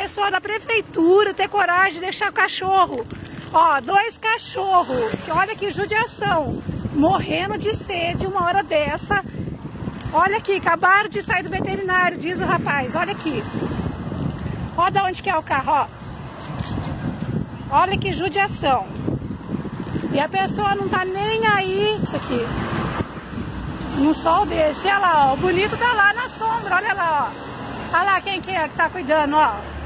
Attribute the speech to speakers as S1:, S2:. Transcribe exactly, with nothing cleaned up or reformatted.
S1: pessoa da prefeitura ter coragem de deixar o cachorro. Ó, dois cachorros. Olha que judiação. Morrendo de sede uma hora dessa. Olha aqui, acabaram de sair do veterinário, diz o rapaz. Olha aqui. Olha de onde que é o carro, ó. Olha que judiação. E a pessoa não tá nem aí. Isso aqui. No sol desse. Olha lá, ó. O bonito tá lá na sombra. Olha lá, ó. Olha lá quem que é que tá cuidando, ó.